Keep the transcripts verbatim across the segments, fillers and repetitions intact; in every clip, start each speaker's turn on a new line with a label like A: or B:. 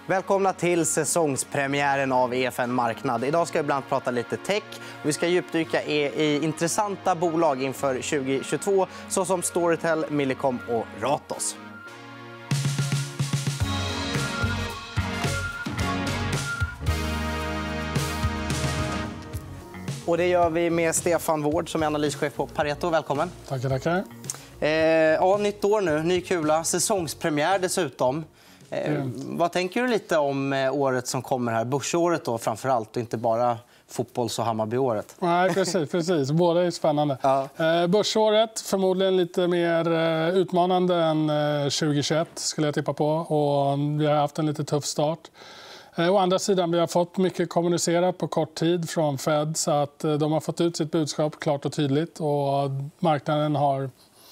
A: Välkomna till säsongspremiären av E F N Marknad. Idag ska vi bland annat prata lite tech. Vi ska djupdyka i intressanta bolag inför tjugo tjugotvå såsom Storytel, Millicom och Ratos. Och det gör vi med Stefan Wård som är analyschef på Pareto. Välkommen.
B: Tackar, tackar.
A: Eh, ja, nytt år nu, ny kula, säsongspremiär dessutom. Eh, mm. Vad tänker du lite om eh, året som kommer här? Börsåret då framförallt och inte bara fotbolls- och Hammarbyåret.
B: Nej, precis, precis. Båda är spännande. Ja. Eh, börsåret förmodligen lite mer eh, utmanande än eh, tjugo tjugoett skulle jag tippa på. Och vi har haft en lite tuff start. Å andra sidan, vi har fått mycket kommunicerat på kort tid från Fed så att de har fått ut sitt budskap klart och tydligt och marknaden har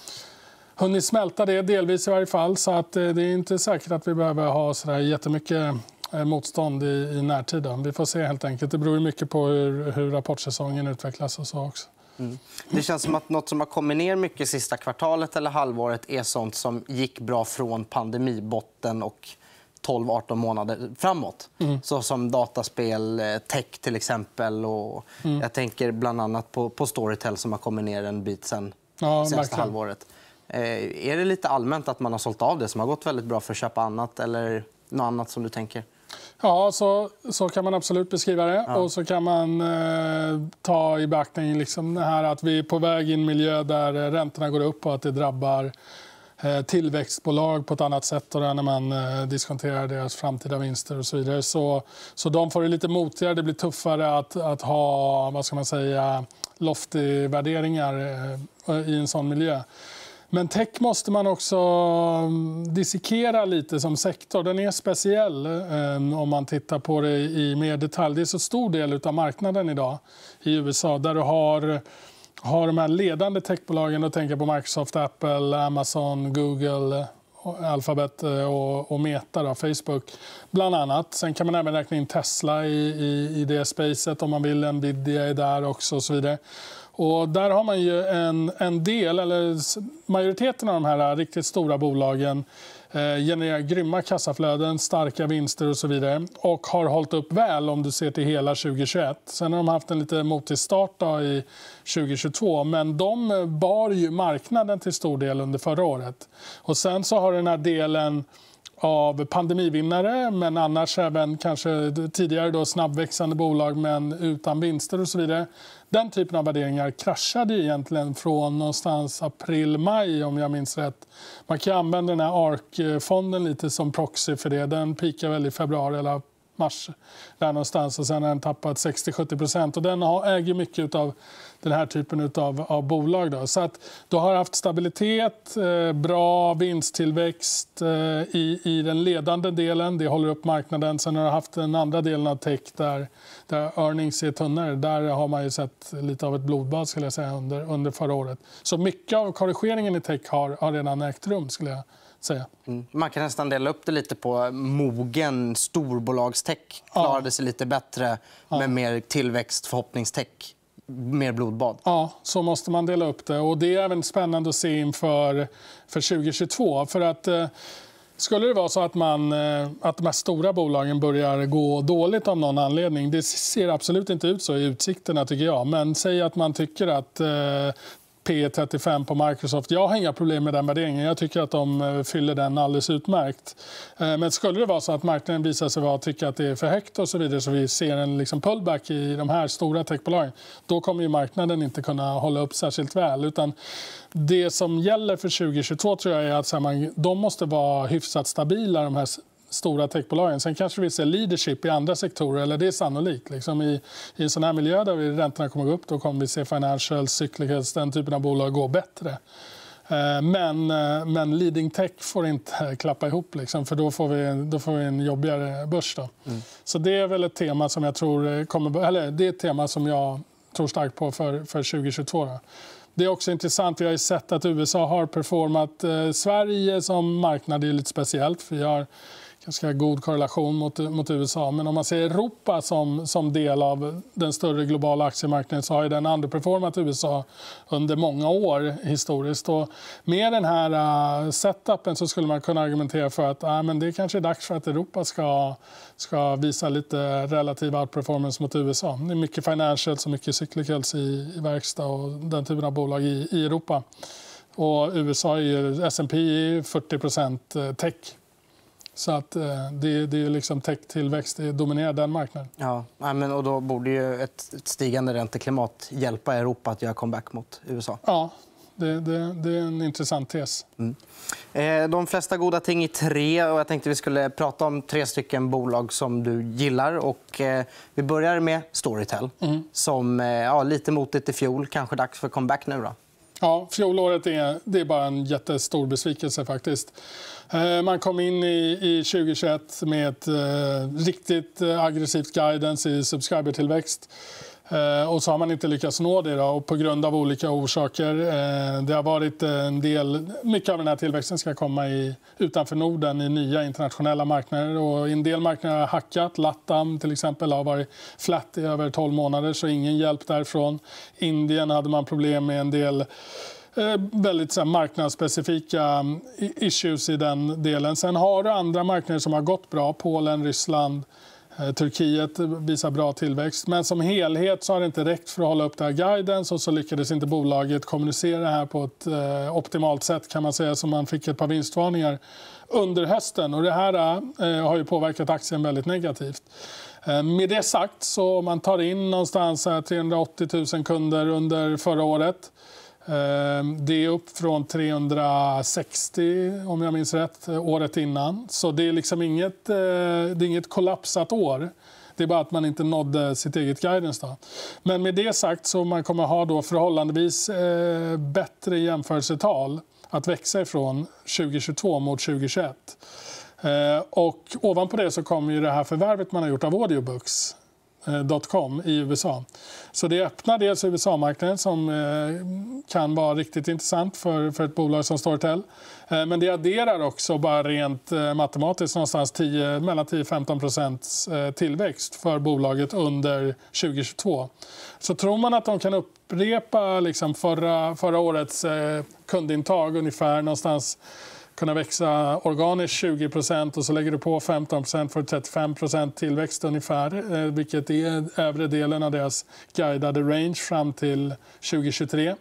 B: hunnit smälta det, delvis i varje fall. Så att det är inte säkert att vi behöver ha så där jättemycket motstånd i, i närtid. Vi får se helt enkelt. Det beror mycket på hur, hur rapportsäsongen utvecklas och så också.
A: Mm. Det känns som att något som har kommit ner mycket sista kvartalet eller halvåret är sånt som gick bra från pandemibotten och tolv arton månader framåt. Mm. Så som dataspel, tech till exempel. Och mm. Jag tänker bland annat på, på Storytel som har kommit ner en bit sen ja, senaste halvåret. Eh, är det lite allmänt att man har sålt av det som har gått väldigt bra för att köpa annat eller något annat som du tänker?
B: Ja, så, så kan man absolut beskriva det. Ja. Och så kan man eh, ta i beaktning liksom det här att vi är på väg i en miljö där räntorna går upp och att det drabbar tillväxtbolag på ett annat sätt och när man diskonterar deras framtida vinster och så vidare. Så, så de får det lite motigare. Det blir tuffare att, att ha, vad ska man säga, lofty värderingar i en sån miljö. Men tech måste man också dissekera lite som sektor. Den är speciell om man tittar på det i mer detalj. Det är så stor del av marknaden idag i U S A där du har har de här ledande techbolagen, och tänker på Microsoft, Apple, Amazon, Google, Alphabet och, och Meta, då, Facebook bland annat. Sen kan man även räkna in Tesla i, i, i det spacet om man vill. Nvidia är där också och så vidare. Och där har man ju en, en del, eller majoriteten av de här riktigt stora bolagen eh, genererar grymma kassaflöden, starka vinster och så vidare. Och har hållit upp väl om du ser till hela tjugo tjugoett. Sen har de haft en lite motig start då i tjugo tjugotvå. Men de bar ju marknaden till stor del under förra året. Och sen så har den här delen av pandemivinnare, men annars även kanske tidigare då snabbväxande bolag men utan vinster och så vidare. Den typen av värderingar kraschade egentligen från någonstans april-maj om jag minns rätt. Man kan använda den här A R K-fonden lite som proxy för det. Den pikar väl i februari eller mars där någonstans och sen har den tappat sextio till sjuttio procent och den har, äger mycket av den här typen av, av bolag. Då. Så att du har haft stabilitet, eh, bra vinsttillväxt eh, i, i den ledande delen. Det håller upp marknaden. Sen har du haft den andra delen av tech där, där earnings är tunnare. Där har man ju sett lite av ett blodbad skulle jag säga under, under förra året. Så mycket av korrigeringen i tech har, har redan ägt rum skulle jag säga. Mm.
A: Man kan nästan dela upp det lite på mogen storbolagstech klarade ja. sig lite bättre ja. med mer tillväxt, förhoppningstech. Mer blodbad.
B: Ja, så måste man dela upp det. Och det är även spännande att se inför för tjugo tjugotvå. För att eh, skulle det vara så att, man, eh, att de här stora bolagen börjar gå dåligt av någon anledning. Det ser absolut inte ut så i utsikterna tycker jag. Men säg att man tycker att eh, P trettiofem på Microsoft. Jag har inga problem med den värderingen. Jag tycker att de fyller den alldeles utmärkt. Men skulle det vara så att marknaden visar sig vara att tycka att det är för högt och så vidare så vi ser en liksom pullback i de här stora techbolagen, då kommer ju marknaden inte kunna hålla upp särskilt väl. Utan det som gäller för tjugo tjugotvå tror jag är att så här, man, de måste vara hyfsat stabila de här stora techbolagen. Sen kanske vi ser leadership i andra sektorer, eller det är sannolikt. Liksom i, I en sån här miljö där vi, räntorna kommer gå upp, då kommer vi se financial, cyclicals, den typen av bolag gå bättre. Men, men leading tech får inte klappa ihop, liksom, för då får, vi, då får vi en jobbigare börs. Då. Mm. Så det är väl ett tema som jag tror kommer, eller det är ett tema som jag tror starkt på för, för tjugo tjugotvå. Då. Det är också intressant. Vi har ju sett att U S A har performat. Eh, Sverige som marknad är lite speciellt. Vi har ganska god korrelation mot, mot U S A. Men om man ser Europa som, som del av den större globala aktiemarknaden så har den underperformat U S A under många år historiskt. Och med den här uh, setupen så skulle man kunna argumentera för att uh, men det kanske är dags för att Europa ska, ska visa lite relativ outperformance mot U S A. Det är mycket financials och mycket cyclicals i, i verkstad och den typen av bolag i, i Europa. Och U S A är ju, S and P är fyrtio procent tech. Så att det, det är liksom tech-tillväxt, det dominerar den marknaden.
A: Ja, men och då borde ju ett, ett stigande ränteklimat hjälpa Europa att göra comeback mot U S A.
B: Ja, det, det, det är en intressant tes.
A: Mm. Eh, de flesta goda ting i tre. Och jag tänkte vi skulle prata om tre stycken bolag som du gillar. Och, eh, vi börjar med Storytel, mm. som eh, ja, lite motigt i fjol. Kanske dags för comeback nu då?
B: Ja, fjolåret är, det är bara en jättestor besvikelse faktiskt. Man kom in i, i tjugohundratjugoett med ett eh, riktigt aggressivt guidance i subscribertillväxt. Eh, och så har man inte lyckats nå det då, och på grund av olika orsaker. Eh, det har varit en del, mycket av den här tillväxten ska komma i, utanför Norden i nya internationella marknader. Och i en del marknader har hackat. Latam till exempel har varit flat i över tolv månader så ingen hjälp därifrån. Indien hade man problem med en del eh, väldigt så här, marknadsspecifika issues i den delen. Sen har du andra marknader som har gått bra. Polen, Ryssland, Turkiet visar bra tillväxt. Men som helhet så har det inte räckt för att hålla upp det här guidance och så lyckades inte bolaget kommunicera det här på ett eh, optimalt sätt kan man säga, så man fick ett par vinstvarningar under hösten. Och det här eh, har ju påverkat aktien väldigt negativt. Eh, med det sagt så om man tar in någonstans här, trehundraåttio tusen kunder under förra året. Det är upp från trehundrasextio om jag minns rätt året innan. Så det är liksom inget, det är inget kollapsat år. Det är bara att man inte nådde sitt eget guidance då. Men med det sagt så man kommer ha då förhållandevis bättre jämförelsetal att växa ifrån tjugohundratjugotvå mot tjugohundratjugoett. Och ovanpå det så kommer ju det här förvärvet man har gjort av Audiobooks dot com i U S A. Så det öppnar dels U S A-marknaden som kan vara riktigt intressant för, för ett bolag som Storytel. Men det adderar också bara rent matematiskt någonstans tio, mellan tio till femton procent tillväxt för bolaget under tjugohundratjugotvå. Så tror man att de kan upprepa liksom förra, förra årets kundintag ungefär någonstans kunna växa organiskt tjugo procent och så lägger du på femton procent för trettiofem procent tillväxt ungefär, vilket är övre delen av deras guidade range fram till tjugohundratjugotre.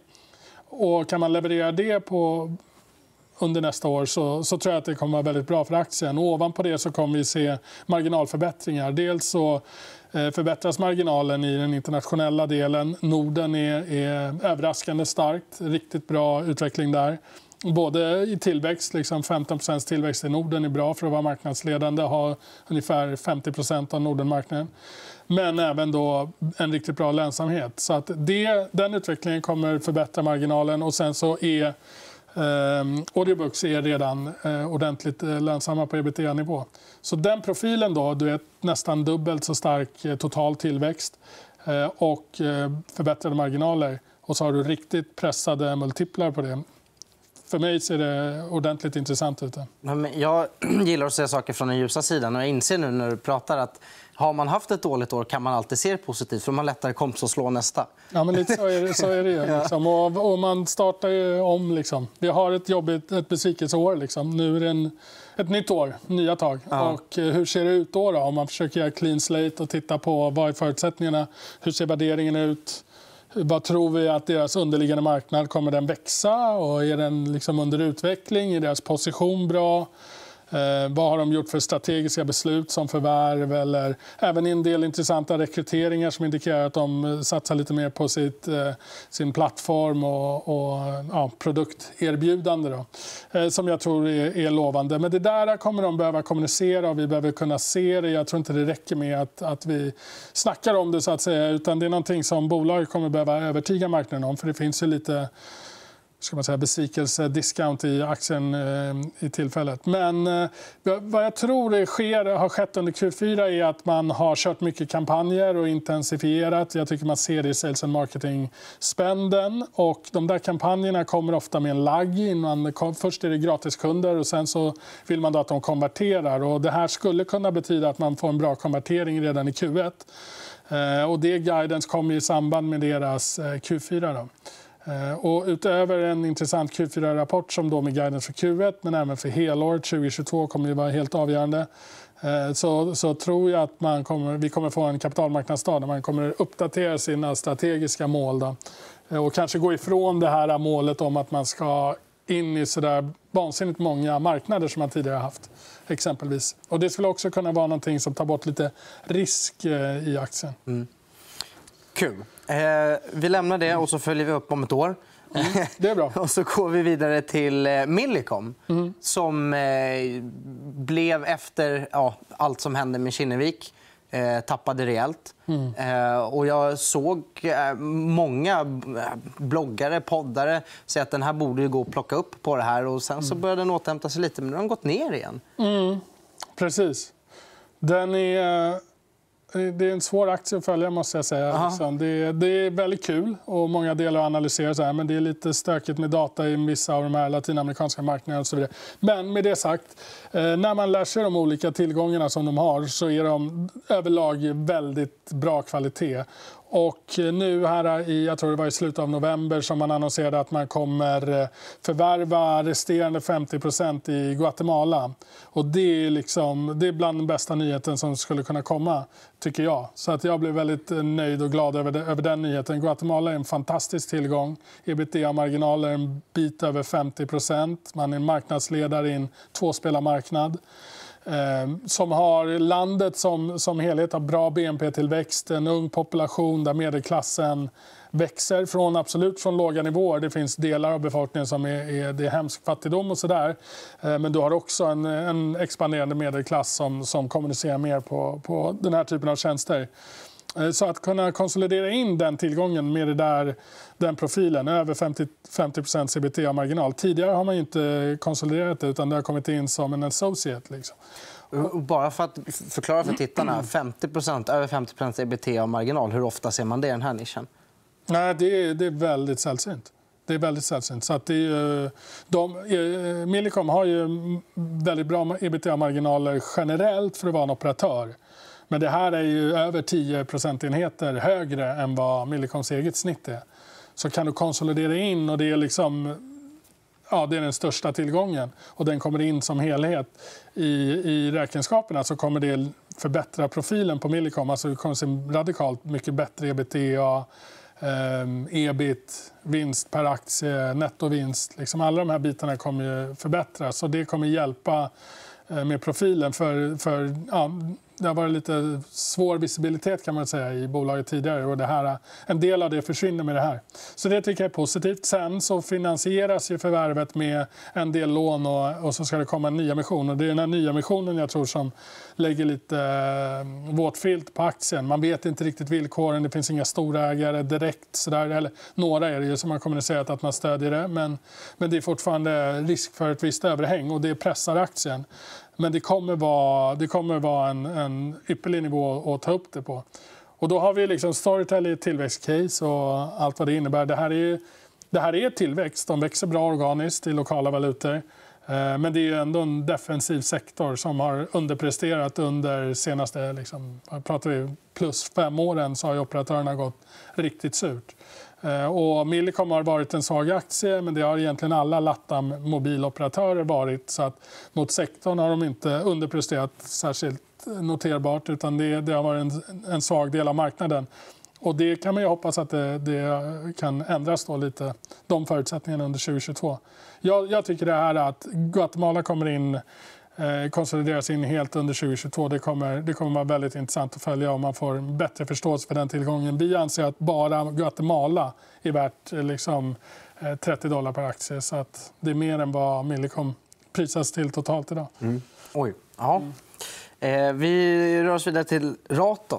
B: Och kan man leverera det på under nästa år så, så tror jag att det kommer vara väldigt bra för aktien. Och ovanpå det så kommer vi se marginalförbättringar. Dels så förbättras marginalen i den internationella delen. Norden är, är överraskande starkt, riktigt bra utveckling där. Både i tillväxt, liksom femton procent tillväxt i Norden är bra för att vara marknadsledande, ha ungefär femtio procent av Nordenmarknaden. Men även då en riktigt bra lönsamhet. Så att det, den utvecklingen kommer förbättra marginalen och sen så är eh, Audiobooks är redan eh, ordentligt eh, lönsamma på ebitda-nivå. Så den profilen då, du är nästan dubbelt så stark eh, total tillväxt eh, och eh, förbättrade marginaler och så har du riktigt pressade multiplar på det. För mig ser det ordentligt intressant ut.
A: Jag gillar att se saker från den ljusa sidan. Och jag inser nu när du pratar att har man haft ett dåligt år kan man alltid se det positivt. För man lättare kommer att slå nästa.
B: Ja, men lite så är det, så är det ju. Liksom. Och, och man startar ju om. Liksom. Vi har ett jobbigt, ett besvikelseår. Liksom. Nu är det en, ett nytt år, nya tag. Ja. Och hur ser det ut då, då? Om man försöker göra clean slate och titta på vad är förutsättningarna. Hur ser värderingen ut? Vad tror vi att deras underliggande marknad kommer den växa och är den liksom under utveckling? Är deras position bra? Eh, vad har de gjort för strategiska beslut som förvärv eller även en del intressanta rekryteringar som indikerar att de satsar lite mer på sitt, eh, sin plattform och, och ja, produkterbjudande då, eh, som jag tror är, är lovande. Men det där kommer de behöva kommunicera och vi behöver kunna se det. Jag tror inte det räcker med att, att vi snackar om det så att säga, utan det är någonting som bolaget kommer behöva övertyga marknaden om, för det finns ju lite ska man säga, besvikelse, discount i aktien eh, i tillfället. Men eh, vad jag tror det sker, har skett under Q fyra är att man har kört mycket kampanjer och intensifierat. Jag tycker man ser det i sales and marketing-spänden. Och de där kampanjerna kommer ofta med en lagg. Innan, först är det gratiskunder och sen så vill man då att de konverterar. Och det här skulle kunna betyda att man får en bra konvertering redan i Q ett. Eh, och det guidance kommer i samband med deras eh, Q fyra då. Och utöver en intressant Q fyra-rapport som då med guidance för Q ett men även för helåret tjugohundratjugotvå kommer ju vara helt avgörande, så, så tror jag att man kommer, vi kommer få en kapitalmarknadsdag där man kommer uppdatera sina strategiska mål då. Och kanske gå ifrån det här målet om att man ska in i så där vansinnigt många marknader som man tidigare haft exempelvis. Och det skulle också kunna vara någonting som tar bort lite risk i aktien.
A: Mm. Kul. Eh, vi lämnar det och så följer vi upp om ett år.
B: Mm, det är bra.
A: Och så går vi vidare till eh, Millicom mm. som eh, blev efter ja, allt som hände med Kinnevik eh, tappade rejält. Mm. Eh, och jag såg eh, många bloggare, poddare säga att den här borde ju gå att plocka upp på det här och sen så började den återhämta sig lite men den har gått ner igen.
B: Mm. Precis. Den är Det är en svår aktie att följa måste jag säga. Det är, det är väldigt kul och många delar att analysera så här, men det är lite stökigt med data i vissa av de här latinamerikanska marknaderna och så vidare. Men med det sagt, när man lär sig de olika tillgångarna som de har så är de överlag väldigt bra kvalitet. Och nu här i, jag tror det var i slutet av november som man annonserade att man kommer förvärva resterande femtio procent i Guatemala. Och det är, liksom, det är bland den bästa nyheten som skulle kunna komma, tycker jag. Så att jag blev väldigt nöjd och glad över, det, över den nyheten. Guatemala är en fantastisk tillgång. EBITDA-marginaler är en bit över femtio procent. Man är marknadsledare i en tvåspelarmarknad. Som har landet som, som helhet har bra B N P-tillväxt, en ung population där medelklassen växer från absolut från låga nivåer. Det finns delar av befolkningen som är, är, det är hemsk fattigdom och sådär. Men du har också en, en expanderande medelklass som, som kommunicerar mer på, på den här typen av tjänster. Så att kunna konsolidera in den tillgången med det där, den profilen, över femtio procent C B T-marginal. Tidigare har man inte konsoliderat det utan det har kommit in som en associate. Liksom.
A: Bara för att förklara för tittarna, femtio procent, över femtio procent C B T-marginal, hur ofta ser man det i den här nischen?
B: Nej, det är, det är väldigt sällsynt. Det är väldigt sällsynt. Så att det är, de, Millicom har ju väldigt bra E B T-marginaler generellt för att vara en operatör. Men det här är ju över tio procentenheter högre än vad Millicoms eget snitt är. Så kan du konsolidera in och det är liksom ja, det är den största tillgången och den kommer in som helhet i, i räkenskaperna så kommer det förbättra profilen på Millicom. Alltså det kommer se radikalt mycket bättre EBITDA, eh, ebit, vinst per aktie, nettovinst. Liksom alla de här bitarna kommer ju förbättras och det kommer hjälpa eh, med profilen för, för ja, det har varit lite svår visibilitet kan man säga i bolaget tidigare och det här, en del av det försvinner med det här. Så det tycker jag är positivt. Sen så finansieras ju förvärvet med en del lån och, och så ska det komma en ny emission. Och det är den här nya emissionen jag tror som lägger lite eh, våtfilt på aktien. Man vet inte riktigt villkoren, det finns inga storägare direkt sådär, eller några är det ju som har kommunicerat att man stödjer det. Men, men det är fortfarande risk för ett visst överhäng och det pressar aktien. Men det kommer vara, det kommer vara en, en ypperlig nivå att ta upp det på. Och då har vi liksom Storytel i tillväxtcase och allt vad det innebär. Det här är, det här är tillväxt. De växer bra organiskt i lokala valutor. Men det är ändå en defensiv sektor som har underpresterat under senaste, liksom, pratar vi plus fem åren så har ju operatörerna gått riktigt surt. Och Millicom har varit en svag aktie men det har egentligen alla Latam mobiloperatörer varit så att mot sektorn har de inte underpresterat särskilt noterbart utan det, det har varit en, en svag del av marknaden. Och det kan man ju hoppas att det, det kan ändras då lite, de förutsättningarna under tjugohundratjugotvå. Jag, jag tycker det här att Guatemala kommer in, eh, konsolideras in helt under tjugohundratjugotvå. Det kommer, det kommer vara väldigt intressant att följa om man får bättre förståelse för den tillgången. Vi anser att bara Guatemala är värt eh, liksom, eh, trettio dollar per aktie. Så att det är mer än vad Millicom prisas till totalt idag.
A: Mm. Oj, ja. Mm. Eh, vi rör oss vidare till Ratos.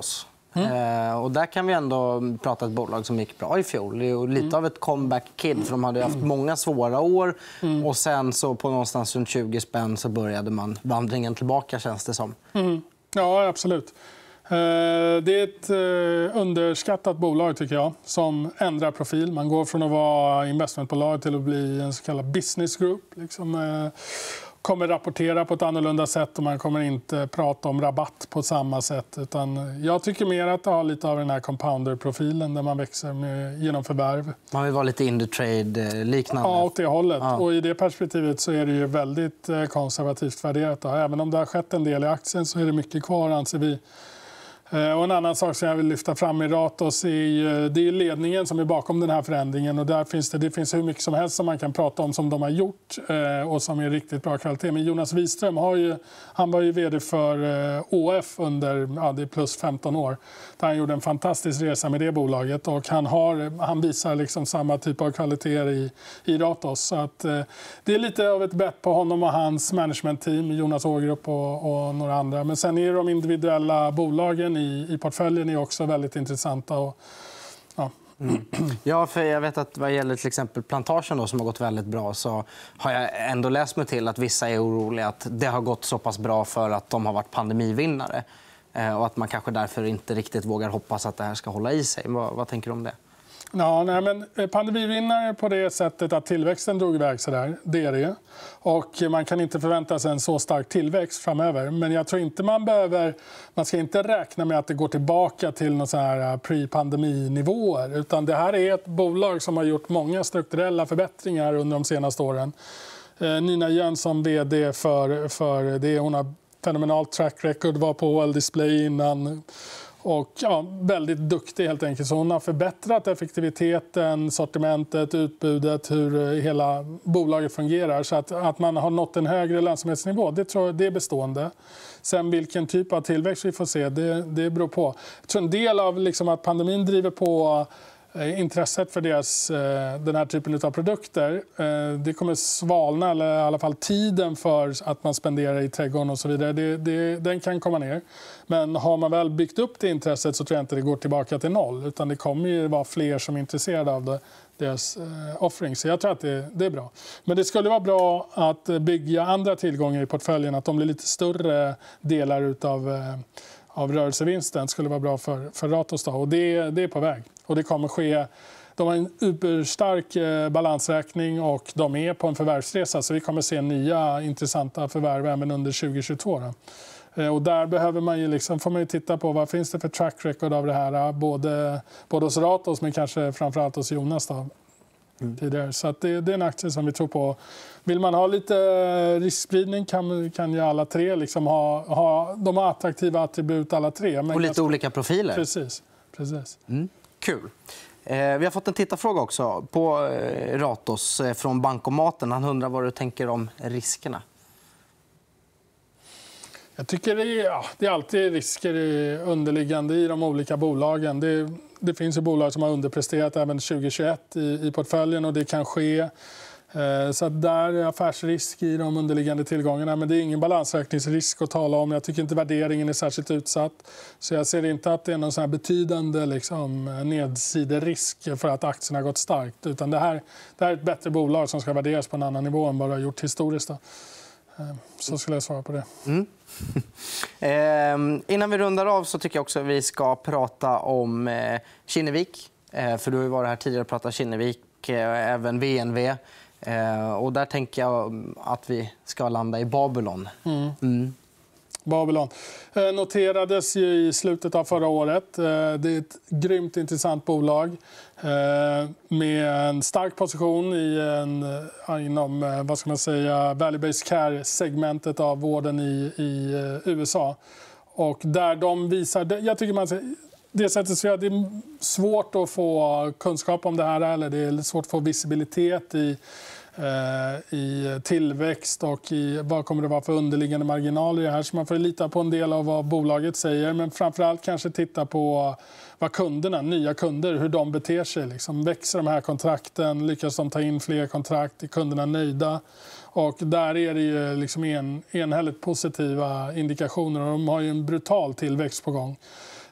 A: Mm. Eh, och där kan vi ändå prata ett bolag som gick bra i fjol. Det är lite mm. av ett comeback kid, för de hade haft många svåra år. Mm. Och sen så på någonstans runt tjugo spänn så började man vandringen tillbaka, känns det som.
B: Mm. Ja, absolut. Det är ett underskattat bolag tycker jag, som ändrar profil. Man går från att vara investmentbolag till att bli en så kallad business group. Liksom, kommer rapportera på ett annorlunda sätt och man kommer inte prata om rabatt på samma sätt. Utan jag tycker mer att det har lite av den här compounder-profilen där man växer med, genom förvärv.
A: Man vill vara lite Indutrade-liknande.
B: Ja, åt det hållet. Ja. Och i det perspektivet så är det ju väldigt konservativt värderat. Även om det har skett en del i aktien så är det mycket kvar, anser vi. Och en annan sak som jag vill lyfta fram i Ratos är, det är ledningen som är bakom den här förändringen. Och där finns det, det finns hur mycket som helst som man kan prata om som de har gjort och som är riktigt bra kvalitet. Men Jonas Wiström har ju, han var ju vd för Å F under ja, det är plus femton år. Där han gjorde en fantastisk resa med det bolaget och han, har, han visar liksom samma typ av kvaliteter i, i Ratos. Så att, det är lite av ett bett på honom och hans managementteam, Jonas Ågrup och, och några andra. Men sen är de individuella bolagen i, i portföljen är också väldigt intressanta. Och, ja.
A: Mm. Ja, för jag vet att vad gäller till exempel Plantagen då, som har gått väldigt bra, så har jag ändå läst mig till att vissa är oroliga att det har gått så pass bra för att de har varit pandemivinnare. Och att man kanske därför inte riktigt vågar hoppas att det här ska hålla i sig. Vad, vad tänker du om det?
B: Ja, nej, men pandemivinnare på det sättet att tillväxten drog iväg så där, det är det. Och man kan inte förvänta sig en så stark tillväxt framöver. Men jag tror inte man behöver, man ska inte räkna med att det går tillbaka till någon så här pre-pandeminivåer. Utan det här är ett bolag som har gjort många strukturella förbättringar under de senaste åren. Nina Jönsson, vd för, för det, hon har fenomenalt track record, var på World Display innan. Och ja, väldigt duktig helt enkelt. Så hon har förbättrat effektiviteten, sortimentet, utbudet, hur hela bolaget fungerar. Så att, att man har nått en högre lönsamhetsnivå, det tror jag det är bestående. Sen vilken typ av tillväxt vi får se, det, det beror på. Jag tror en del av liksom att pandemin driver på intresset för deras, den här typen av produkter, det kommer svalna, eller i alla fall tiden för att man spenderar i trädgården och så vidare, det, det, den kan komma ner. Men har man väl byggt upp det intresset så tror jag inte det går tillbaka till noll, utan det kommer ju vara fler som är intresserade av det, deras eh, offering. Så jag tror att det, det är bra. Men det skulle vara bra att bygga andra tillgångar i portföljen, att de blir lite större delar utav eh, av rörelsevinsten skulle vara bra för, för Ratos. Då. Och det, det är på väg. Och det kommer ske. De har en superstark eh, balansräkning och de är på en förvärvsresa. Så vi kommer se nya intressanta förvärv även under tjugo tjugotvå. Då. Eh, och där behöver man ju liksom, får man ju titta på vad finns det för track record av det här. Både, både hos Ratos men kanske framförallt hos Jonas. Då. Mm. Så att det, det är en aktie som vi tror på. Vill man ha lite riskspridning kan, kan ju alla tre liksom ha, ha... De har attraktiva attribut alla tre. Men
A: och lite ganska... olika profiler.
B: Precis. Precis.
A: Mm. Kul. Eh, vi har fått en tittarfråga också på eh, Ratos eh, från Bankomaten. Han undrar vad du tänker om riskerna.
B: Jag tycker det är, ja, det är alltid risker underliggande i de olika bolagen. Det, det finns ju bolag som har underpresterat även tjugo tjugoett i, i portföljen och det kan ske. Eh, så att där är affärsrisk i de underliggande tillgångarna. Men det är ingen balansräkningsrisk att tala om. Jag tycker inte värderingen är särskilt utsatt. Så jag ser inte att det är någon sån här betydande liksom, nedsiderisk för att aktierna har gått starkt. Utan det här, det här är ett bättre bolag som ska värderas på en annan nivå än vad det har gjort historiskt. Då. Så skulle jag svara på det. Mm.
A: eh, innan vi rundar av så tycker jag också att vi ska prata om eh, Kinnevik. Eh, för du har ju varit här tidigare och pratat Kinnevik, eh, även V N V. Eh, och där tänker jag att vi ska landa i Babylon. Mm. Mm.
B: Babylon eh, noterades ju i slutet av förra året. Eh, det är ett grymt intressant bolag eh, med en stark position i en, eh, inom eh, vad ska man säga, value-based care-segmentet av vården i, i eh, U S A. Och där de visar, jag tycker man det sättet så det är svårt att få kunskap om det här, eller det är svårt att få visibilitet i i tillväxt och i vad kommer det vara för underliggande marginaler i det här. Så man får lita på en del av vad bolaget säger, men framförallt kanske titta på vad kunderna, nya kunder, hur de beter sig. Liksom. Växer de här kontrakten? Lyckas de ta in fler kontrakt? Är kunderna nöjda? Och där är det ju liksom en, enhälligt positiva indikationer och de har ju en brutal tillväxt på gång.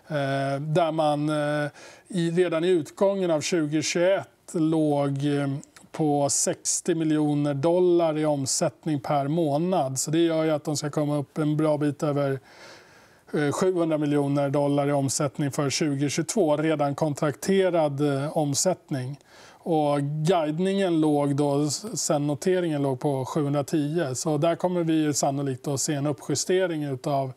B: Eh, där man eh, i, redan i utgången av tjugohundratjugoett låg eh, på sextio miljoner dollar i omsättning per månad. Så det gör ju att de ska komma upp en bra bit över eh, sjuhundra miljoner dollar i omsättning för tjugohundratjugotvå. Redan kontrakterad eh, omsättning. Och guidningen låg då, sen noteringen låg på sjuhundratio. Så där kommer vi ju sannolikt att se en uppjustering av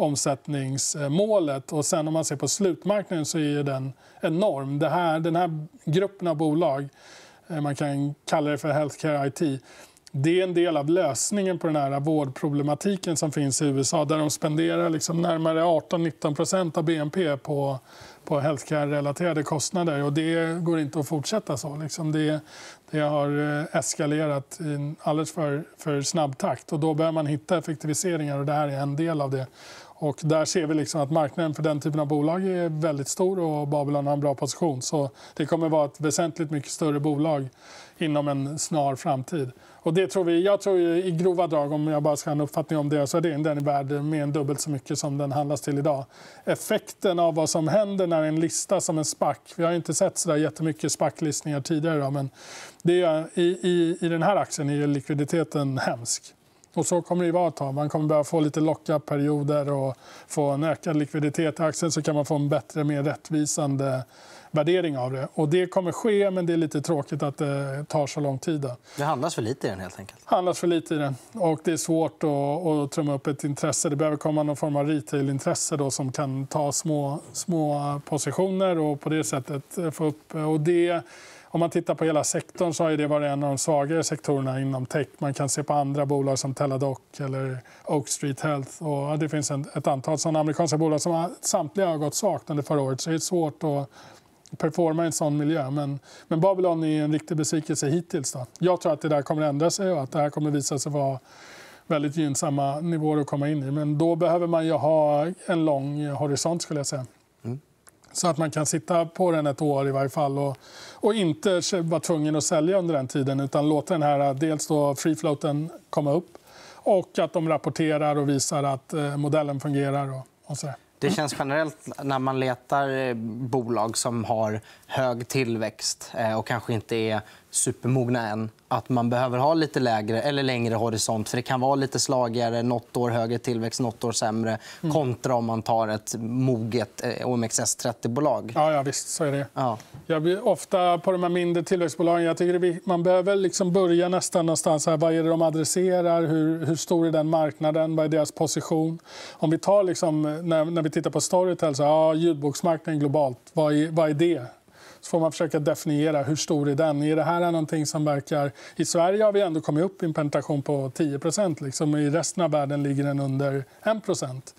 B: omsättningsmålet. Och sen om man ser på slutmarknaden så är den enorm. Det här, den här gruppen av bolag, man kan kalla det för healthcare I T, det är en del av lösningen på den här vårdproblematiken som finns i U S A, där de spenderar liksom närmare arton till nitton procent av B N P på, på healthcare-relaterade kostnader. Och det går inte att fortsätta så. Liksom det, det har eskalerat i en alldeles för, för snabb takt. Och då behöver man hitta effektiviseringar, och det här är en del av det. Och där ser vi liksom att marknaden för den typen av bolag är väldigt stor, och Babylon har en bra position. Så det kommer vara ett väsentligt mycket större bolag inom en snar framtid. Och det tror vi, jag tror i grova drag, om jag bara ska ha en uppfattning om det, så är det, den är värd mer än dubbelt så mycket som den handlas till idag. Effekten av vad som händer när en lista som en SPAC, vi har inte sett så där jättemycket SPAC-listningar tidigare då, men det är, i, i, i den här aktien är likviditeten hemsk. Och så kommer det vara ett tag. Man kommer börja få lite locka-perioder och få en ökad likviditet i aktien, så kan man få en bättre, mer rättvisande värdering av det. Och det kommer ske, men det är lite tråkigt att det tar så lång tid. Då.
A: Det handlas för lite i den helt enkelt.
B: Det handlas för lite i den. Och det är svårt att, att trumma upp ett intresse. Det behöver komma någon form av retail-intresse då, som kan ta små, små positioner och på det sättet få upp. Och det, om man tittar på hela sektorn, så har det varit en av de svagare sektorerna inom tech. Man kan se på andra bolag som Teladoc eller Oak Street Health. Och det finns en, ett antal sådana amerikanska bolag som har, samtliga har gått svagt under förra året. Så det är svårt att performa i en sån miljö. Men, men Babylon är en riktig besvikelse hittills. Då. Jag tror att det där kommer att ändra sig och att det här kommer att visa sig vara väldigt gynnsamma nivåer att komma in i. Men då behöver man ju ha en lång horisont, skulle jag säga. Mm. Så att man kan sitta på den ett år i varje fall och, och inte vara tvungen att sälja under den tiden, utan låta den här dels då free floaten komma upp, och att de rapporterar och visar att eh, modellen fungerar och, och så där.
A: Det känns generellt när man letar bolag som har hög tillväxt och kanske inte är supermogna än, att man behöver ha lite lägre eller längre horisont. För det kan vara lite slagigare, något år högre tillväxt, något år sämre. Mm. Kontra om man tar ett moget O M X S trettio-bolag.
B: Ja, ja, visst, så är det. Ja. Jag blir ofta på de här mindre tillväxtbolagen. Jag tycker det, man behöver liksom börja nästan någonstans här. Vad är det de adresserar? Hur, hur stor är den marknaden? Vad är deras position? Om vi tar liksom, när, när vi tittar på Storytel, så ja, ljudboksmarknaden globalt. Vad är, vad är det? Så får man försöka definiera hur stor är den. Är det här någonting som verkar... I Sverige har vi ändå kommit upp i en penetration på tio procent. Liksom. I resten av världen ligger den under en procent.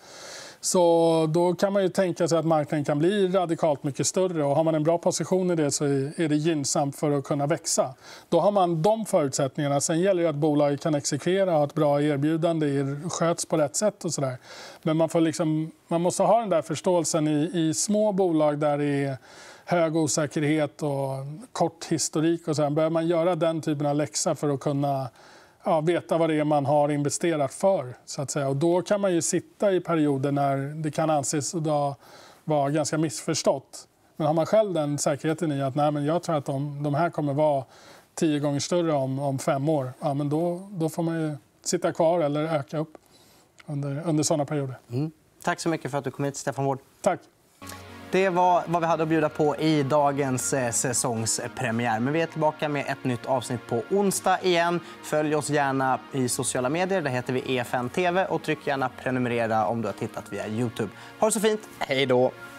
B: Så då kan man ju tänka sig att marknaden kan bli radikalt mycket större. Och har man en bra position i det, så är det gynnsamt för att kunna växa. Då har man de förutsättningarna. Sen gäller det att bolaget kan exekvera och ha ett bra erbjudande, sköts på rätt sätt och så där. Men man, får liksom, man måste ha den där förståelsen i, i små bolag där det är hög osäkerhet och kort historik och så här. Behöver man göra den typen av läxa för att kunna ja, veta vad det är man har investerat för, så att säga. Och då kan man ju sitta i perioder när det kan anses då vara ganska missförstått. Men har man själv den säkerheten i att nej, men jag tror att de, de här kommer vara tio gånger större om, om fem år, ja, men då, då får man ju sitta kvar eller öka upp under, under sådana perioder.
A: Mm. Tack så mycket för att du kom hit, Stefan Wård.
B: Tack.
A: Det var vad vi hade att bjuda på i dagens eh, säsongspremiär. Men vi är tillbaka med ett nytt avsnitt på onsdag igen. Följ oss gärna i sociala medier. Där heter vi E F N T V. Och tryck gärna prenumerera om du har tittat via YouTube. Ha det så fint. Hej då!